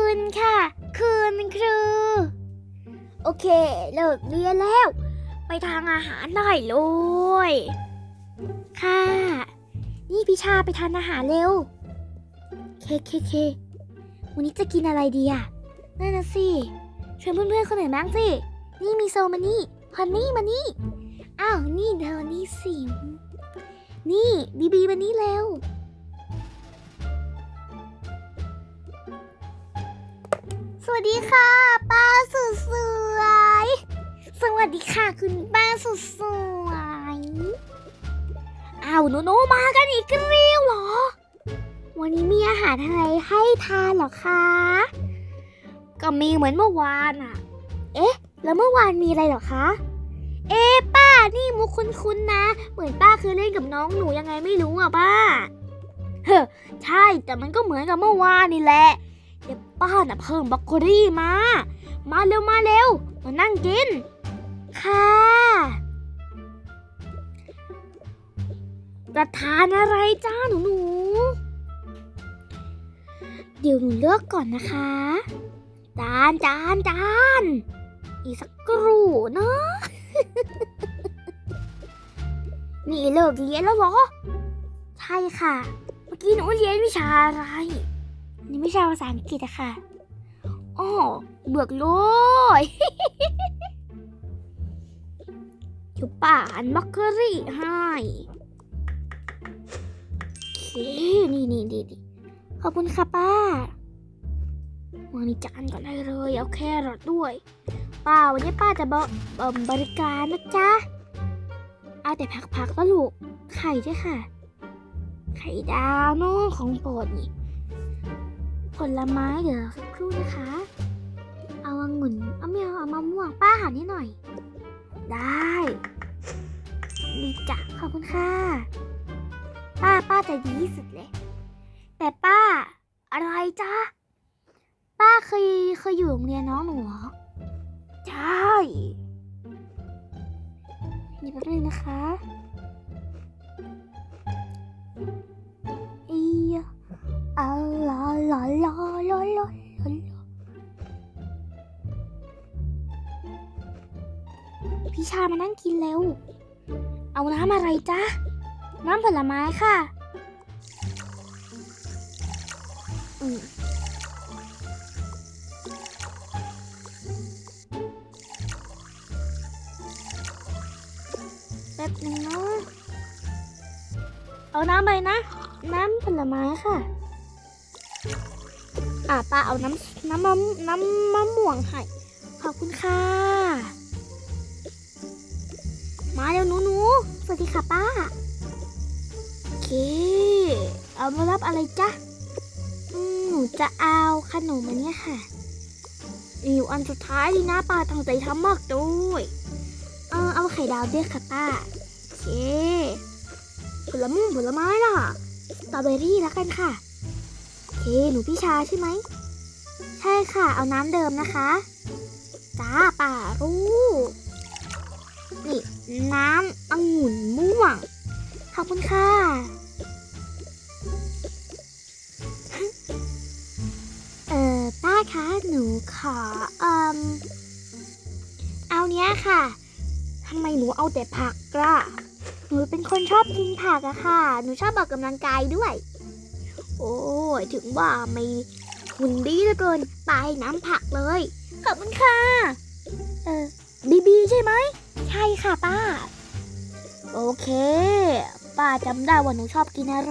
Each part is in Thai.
ณค่ะคุณครูโอเคเลิกเรียนแล้วไปทานอาหารได้เลยค่ะนี่พิชาไปทานอาหารเร็วเควันนี้จะกินอะไรดีอ่ะนั่นน่ะสิชวนเพื่อนๆคนอื่นบ้างสินี่มีโซมานี่ฮอนนี่มานี่อ้าวนี่เธอนี่สินี่บีมานี่เร็วสวัสดีค่ะป้าสุดสวยสวัสดีค่ะคุณป้าสุดสวยอ้าวโนมากันอีกแล้วเหรอวันนี้มีอาหารอะไรให้ทานเหรอคะก็มีเหมือนเมื่อวานอ่ะเอ๊ะแล้วเมื่อวานมีอะไรเหรอคะเอ๊ะป้านี่มุกคุ้นๆนะเหมือนป้าเคยเล่นกับน้องหนูยังไงไม่รู้อ่ะป้าเฮ้อใช่แต่มันก็เหมือนกับเมื่อวานนี่แหละเดี๋ยวป้าน่ะเพิ่มบรอกโคลี่มาเร็วมานั่งกินค่ะจะทานอะไรจ้าหนูเดี๋ยวหนูเลือกก่อนนะคะจานอีกสักครู่เนาะ นี่เลิกเรียนแล้วเหรอใช่ค่ะเมื่อกี้หนูเรียนวิชาอะไรนี่วิชาภาษาอังกฤษอะค่ะอ้อเบิกเลย เดี๋ยวป้าหั่นบรอกโคลี่ให้โอเคนี่ขอบคุณค่ะป้าวางในจานก่อนได้เลยเอาแครอทด้วยป้าวันนี้ป้าจะบริการนะจ๊ะเอาแต่ผักแล้วลูกไข่ด้วยค่ะไข่ดาวเนาะของโปรดนี่ผลไม้เดี๋ยวสักครู่นะคะเอาองุ่นเอาไม่เอามะม่วงป้าหั่นให้หน่อยได้ดีจ้ะขอบคุณค่ะป้าใจดีที่สุดเลยแต่ป้าอะไรจ๊ะป้าเคยอยู่โรงเรียนน้องหนูเหรอใช่นี่แป๊บนึงนะคะพี่ชามานั่งกินเร็วเอาน้ำอะไรจ๊ะน้ำผลไม้ค่ะแป๊บนึงนะเอาน้ำอะไรนะน้ำผลไม้ค่ะป้าเอาน้ำมะม่วงให้ขอบคุณค่ะมาเร็วหนูสวัสดีค่ะป้าโอเคเอามารับอะไรจ๊ะหนูจะเอาขนมอันนี้ค่ะอยู่อันสุดท้ายดีนะป้าตั้งใจทำมากด้วยเอาไข่ดาวด้วยค่ะป้าโอเคผลไม้ล่ะสตรอเบอรี่แล้วกันค่ะโอเคหนูพี่ชาใช่ไหมใช่ค่ะเอาน้ำเดิมนะคะจ้าป้ารู้นี่น้ำองุ่นม่วงขอบคุณค่ะป้าคะหนูขอเอาเนี้ยค่ะทำไมหนูเอาแต่ผักล่ะหนูเป็นคนชอบกินผักอะค่ะหนูชอบออกกำลังกายด้วยโอ้ยถึงว่าไม่หุ่นดีเหลือเกินไปน้ำผักเลยขอบคุณค่ะบีใช่ไหมใช่ค่ะป้าโอเคป้าจำได้ว่าหนูชอบกินอะไร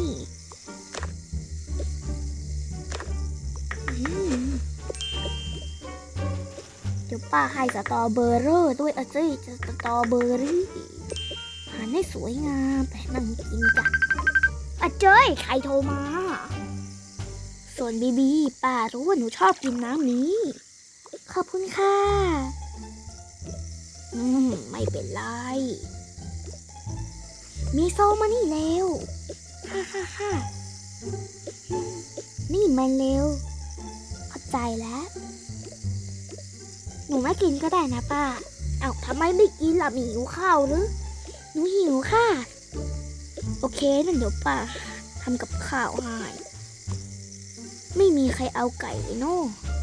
เดี๋ยวป้าให้สตรอเบอร์ด้วยจะสตรอเบอรี่หั่นให้สวยงามแต่นั่งกินจ้ะเจ้ยใครโทรมาส่วนบีป้ารู้ว่าหนูชอบกินน้ำนี้ขอบคุณค่ะไม่เป็นไรมีโซมานี่เร็วค่ะนี่มันเร็วเข้าใจแล้วหนูไม่กินก็ได้นะป้าทำไมไม่กินล่ะมีหิวข้าวหรือหนูหิวค่ะโอเคนั่นเดี๋ยวป้าทำกับข้าวให้ไม่มีใครเอาไก่เลยโน่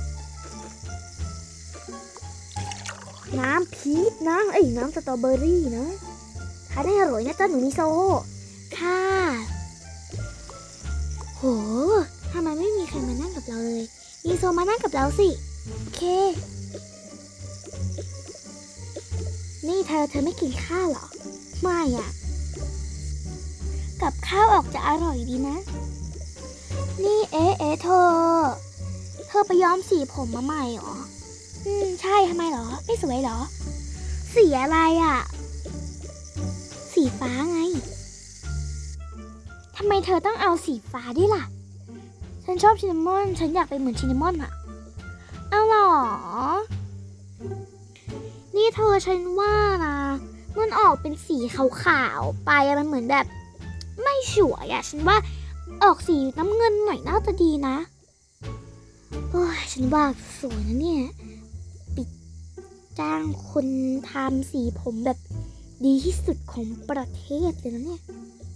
น้ำพีชนะน้ำสตรอเบอรี่นะทานได้อร่อยนะจ๊ะหนูมิโซค่ะโหทำไมไม่มีใครมานั่งกับเราเลยมิโซมานั่งกับเราสิโอเคนี่เธอไม่กินข้าวเหรอไม่อ่ะกับข้าวออกจะอร่อยดีนะนี่เธอไปย้อมสีผมมาใหม่เหรอใช่ทำไมเหรอไม่สวยเหรอสีอะไรอ่ะสีฟ้าไงทำไมเธอต้องเอาสีฟ้าด้วยล่ะฉันชอบชินนามอนฉันอยากเป็นเหมือนชินนามอนอ่ะเอาเหรอนี่เธอฉันว่านะมันออกเป็นสีขาวๆไปมันเหมือนแบบไม่สวยอ่ะฉันว่าออกสีน้ำเงินหน่อยน่าจะดีนะโอ้ยฉันว่าสวยนะเนี่ยปิดจ้างคนทำสีผมแบบดีที่สุดของประเทศเลยนะเนี่ย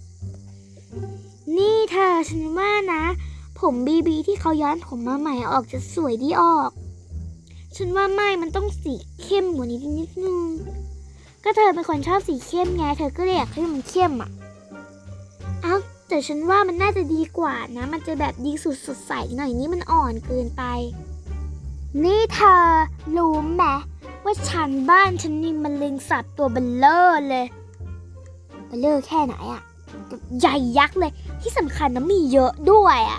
นี่เธอฉันว่านะผมบีที่เขาย้อนผมมาใหม่ออกจะสวยดีออกฉันว่าไม่มันต้องสีเข้มกว่านี้นิดนึงก็เธอเป็นคนชอบสีเข้มไงเธอก็เลยอยากให้มันเข้มอ่ะเอ้าแต่ฉันว่ามันน่าจะดีกว่านะมันจะแบบดีสุดสดใสหน่อยนี้มันอ่อนเกินไปนี่เธอรู้ไหมว่าบ้านฉันนี่มันเล็งสัตว์ตัวเบลเลอร์เลยเบลเลอร์แค่ไหนอ่ะใหญ่ยักษ์เลยที่สำคัญนะมีเยอะด้วยอ่ะ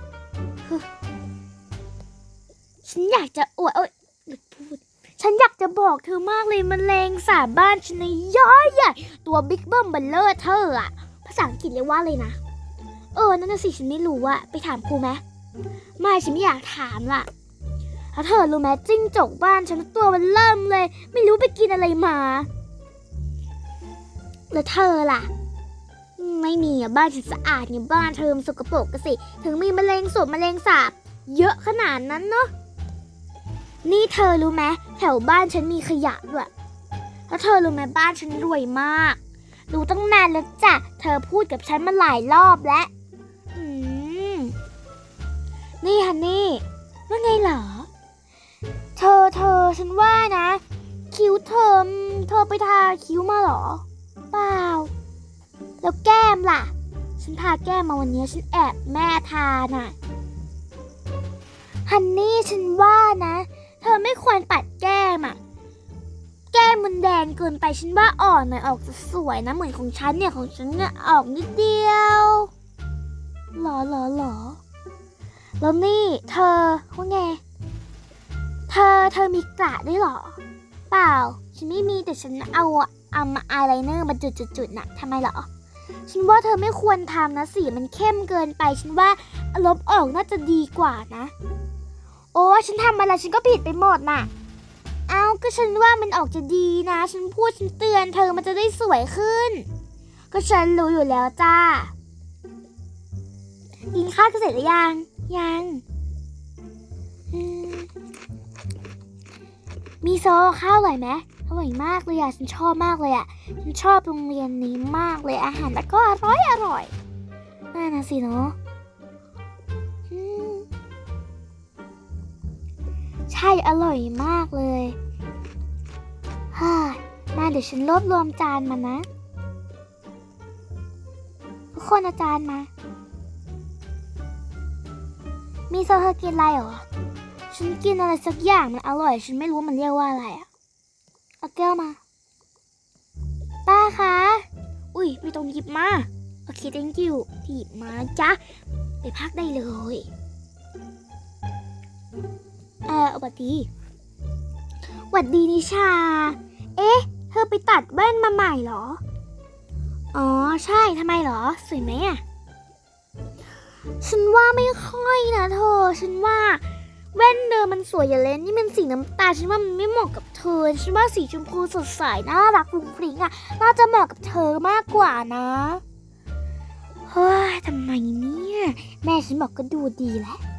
ฉันอยากจะอวดฉันอยากจะบอกเธอมากเลยมันแรงสาบบ้านฉันในย้อยใหญ่ตัวบิ๊กเบิ้มเบลเลอร์เธออะภาษาอังกฤษเรียกว่าเลยนะนั่นน่ะสิฉันไม่รู้อะไปถามครูไหมไม่ฉันไม่อยากถามล่ะแล้วเธอรู้ไหมจิ้งจกบ้านฉันตัวมันเริ่มเลยไม่รู้ไปกินอะไรมาแล้วเธอล่ะไม่มีอะบ้านฉันสะอาดเนี่ยบ้านเธอมันสกปรกกันสิถึงมีแมลงสาบเยอะขนาดนั้นเนาะนี่เธอรู้ไหมแถวบ้านฉันมีขยะด้วยแล้วเธอรู้ไหมบ้านฉันรวยมากรู้ตั้งนานแล้วจ้ะเธอพูดกับฉันมาหลายรอบแล้วนี่ฮันนี่ว่าไงเหรอเธอฉันว่านะคิ้วเธอไปทาคิ้วมาเหรอเปล่าแล้วแก้มล่ะฉันทาแก้มมาวันนี้ฉันแอบแม่ทาน่ะฮันนี่ฉันว่านะเธอไม่ควรปัดแก้มอ่ะแก้มมันแดงเกินไปฉันว่าอ่อนหน่อยออกจะสวยนะเหมือนของฉันเนี่ยออกนิดเดียวหรอแล้วนี่เธอว่าไงเธอมีกระด้วยหรอเปล่าฉันไม่มีแต่ฉันเอามาอายไลเนอร์มาจุดๆน่ะทำไมหรอฉันว่าเธอไม่ควรทำนะสีมันเข้มเกินไปฉันว่าลบออกน่าจะดีกว่านะโอ้ฉันทำอะไรฉันก็ผิดไปหมดน่ะเอาก็ฉันว่ามันออกจะดีนะฉันเตือนเธอมันจะได้สวยขึ้นก็ฉันรู้อยู่แล้วจ้ากินข้าวเสร็จหรือยังมีโซข้าวอร่อยไหมอร่อยมากเลยอ่ะฉันชอบมากเลยอ่ะฉันชอบโรงเรียนนี้มากเลยอาหารแล้วก็อร่อยน่านะสิเนาะใช่อร่อยมากเลยมาเดี๋ยวฉันรวบรวมจานมานะทุกคนเอาจานมามีโซเธอกินอะไรเหรอฉันกินอะไรสักอย่างมันอร่อยฉันไม่รู้มันเรียกว่าอะไรอ่ะเอาแก้วมาป้าคะอุ้ยไม่ต้องหยิบมาโอเค thank you หยิบมาจ้ะไปพักได้เลยหวัดดีนิชาเธอไปตัดแว่นมาใหม่เหรออ๋อใช่ทำไมเหรอสวยไหมอ่ะฉันว่าไม่ค่อยนะเธอฉันว่าแว่นเดิมมันสวยอย่าเล่นนี่มันสีน้ำตาลฉันว่ามันไม่เหมาะกับเธอฉันว่าสีชมพูสดใสน่ารักฟุ้งฟริ้งอ่ะน่าจะเหมาะกับเธอมากกว่านะเฮ้ยทำไมเนี่ยแม่ฉันบอกก็ดูดีแหละ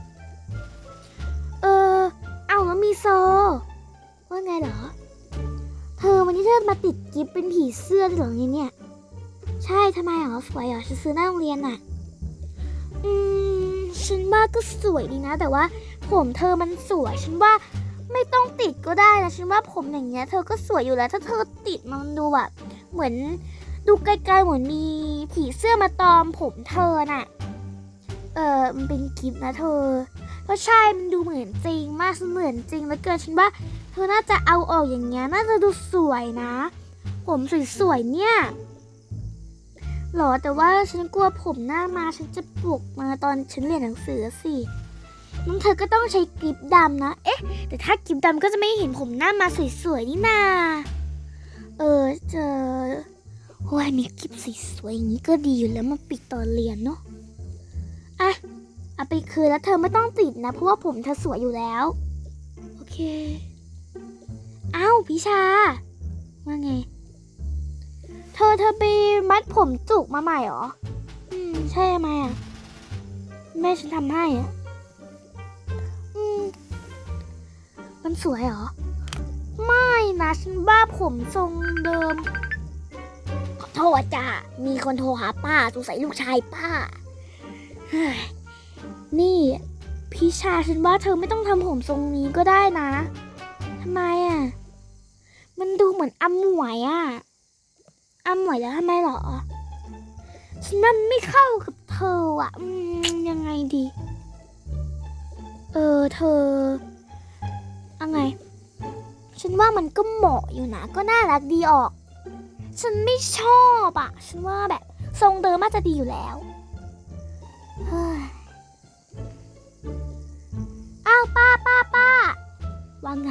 เอาแล้วมีโซว่าไงเหรอเธอวันนี้เธอมาติดกิ๊บเป็นผีเสื้อหรือไงเนี่ยใช่ทำไมเหรอสวยเหรอฉันซื้อหน้าโรงเรียนน่ะฉันว่าก็สวยดีนะแต่ว่าผมเธอมันสวยฉันว่าไม่ต้องติดก็ได้นะฉันว่าผมอย่างเงี้ยเธอก็สวยอยู่แล้วถ้าเธอติดมันดูแบบเหมือนดูไกลๆเหมือนมีผีเสื้อมาตอมผมเธอน่ะมันเป็นกิฟต์นะเธอก็ใช่มันดูเหมือนจริงมากเหมือนจริงแล้วเกินฉันว่าเธอน่าจะเอาออกอย่างเงี้ยน่าจะดูสวยนะผมสวยๆเนี่ยหรอแต่ว่าฉันกลัวผมหน้ามาฉันจะปลุกมาตอนฉันเรียนหนังสือสิน้องเธอก็ต้องใช้กริปดำนะแต่ถ้ากริปดำก็จะไม่เห็นผมหน้ามาสวยๆนี่นาเจอโอ้ยมีกริปสวยๆอย่างนี้ก็ดีอยู่แล้วมาปิดตอนเรียนเนาะเอาไปคืนแล้วเธอไม่ต้องติดนะเพราะว่าผมเธอสวยอยู่แล้วโอเคอ้าวพิชาว่าไงเธอไปมัดผมจุกมาใหม่หรอใช่ไหมแม่ฉันทำให้มันสวยหรอไม่นะฉันว่าผมทรงเดิมขอโทษจ้ะมีคนโทรหาป้าสงสัยลูกชายป้านี่พี่ชาฉันว่าเธอไม่ต้องทำผมทรงนี้ก็ได้นะทำไมมันดูเหมือนอำหมวยอำหมวยแล้วทำไมหรอฉันว่าไม่เข้ากับเธอยังไงดีเธออะไรฉันว่ามันก็เหมาะอยู่นะก็น่ารักดีออกฉันไม่ชอบฉันว่าแบบทรงเดิมน่าจะดีอยู่แล้วอ้าวป้าว่าไง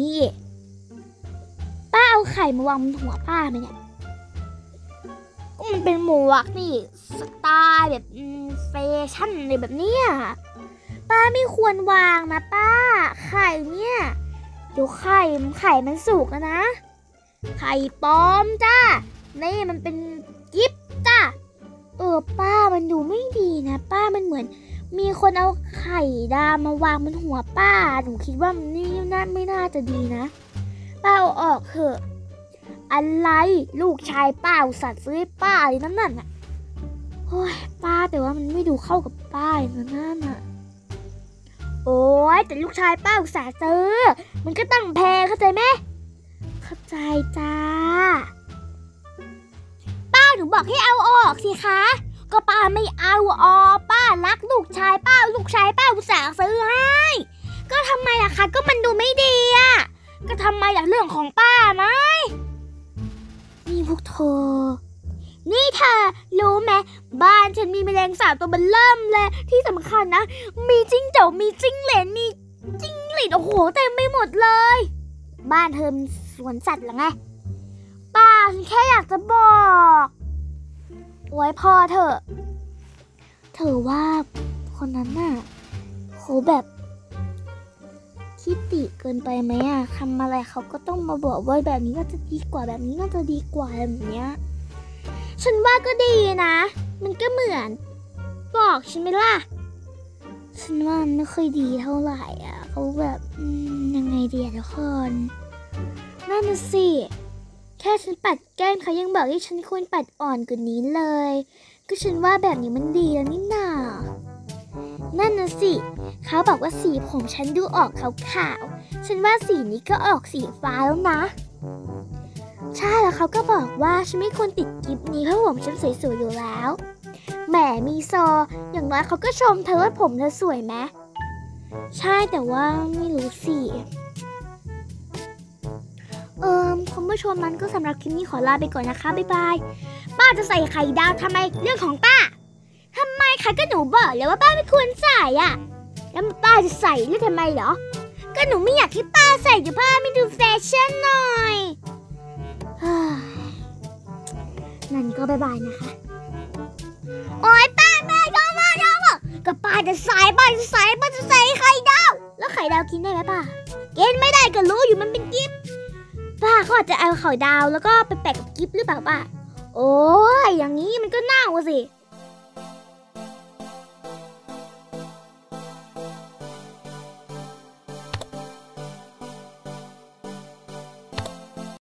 ป้าเอาไข่มาวางบนหัวป้าไหมเนี่ยก็มันเป็นหมวกนี่สไตล์แบบแฟชั่นอะไรแบบเนี้ยป้าไม่ควรวางนะป้าไข่เนี่ยเดี๋ยวไข่มันสุกนะไข่ปลอมจ้านี่มันเป็นกิฟต์จ้าป้ามันดูไม่ดีนะป้ามันเหมือนมีคนเอาไข่ดาวมาวางบนหัวป้าหนูคิดว่ามันนี่ไม่น่าจะดีนะป้าเอาออกเถอะอะไรลูกชายป้าอุตส่าห์ซื้อให้ป้าเลยนั่นน่ะโอ้ยป้าแต่ว่ามันไม่ดูเข้ากับป้านั่นน่ะโอ้ยแต่ลูกชายป้าอุตส่าห์ซื้อมันก็ตั้งแพงเข้าใจไหมเข้าใจจ้าป้าหนูบอกให้เอาออกสิคะก็ป้าไม่เอาออกป้ารักลูกชายป้าอุตส่าห์ซื้อให้ก็ทำไมล่ะคะก็มันดูไม่ดีก็ทำไมอย่างเรื่องของป้าไหมนี่พวกเธอนี่เธอรู้ไหมบ้านฉันมีแมลงสาบตัวเบลเริ่มเลยที่สำคัญนะมีจิ้งจกมีจิ้งเหลนมีจิ้งหรีดโอ้โหเต็มไปหมดเลยบ้านเธอเป็นสวนสัตว์หรือไงป้าฉันแค่อยากจะบอกโอ้ยพอเถอะเธอว่าคนนั้นเขาแบบคิดติเกินไปไหมทำอะไรเขาก็ต้องมาบอกว่าแบบนี้ก็จะดีกว่าแบบนี้ก็จะดีกว่าแบบเนี้ยฉันว่าก็ดีนะมันก็เหมือนบอกฉันไหมล่ะฉันว่ามันไม่ค่อยดีเท่าไหร่เขาแบบยังไงดีทุกคนนั่นน่ะสิแค่ฉันปัดแก้มเขายังบอกให้ฉันควรปัดอ่อนกว่านี้เลยก็ฉันว่าแบบนี้มันดีแล้วนี่นานั่นน่ะสิเขาบอกว่าสีผมฉันดูออกขาวๆฉันว่าสีนี้ก็ออกสีฟ้าแล้วนะใช่แล้วเขาก็บอกว่าฉันไม่ควรติดกิฟต์นี้เพราะผมฉันสวยๆอยู่แล้วแหมมีซออย่างน้อยเขาก็ชมเธอว่าผมเธอสวยไหมใช่แต่ว่าไม่รู้สิคุณผู้ชมนั้นก็สำหรับคลิปนี้ขอลาไปก่อนนะคะบ๊ายบายป้าจะใส่ไข่ดาวทำไมเรื่องของป้าทำไมคะก็หนูบอกแล้วว่าป้าไม่ควรใส่แล้วป้าจะใส่เรื่องทำไมเหรอก็หนูไม่อยากให้ป้าใส่เดี๋ยวป้าไม่ดูแฟชั่นหน่อยนั่นก็บ๊ายบายนะคะโอ๊ยป้าแม่ยอมก็ป้าจะใส่ไข่ดาวแล้วไข่ดาวกินได้ไหมป้ากินไม่ได้ก็รู้อยู่มันเป็นกิฟต์ป้าเขาอาจจะเอาไข่ดาวแล้วก็ไปแปะกับกิฟต์หรือเปล่าป้าโอ้ยอย่างนี้มันก็น่าสิ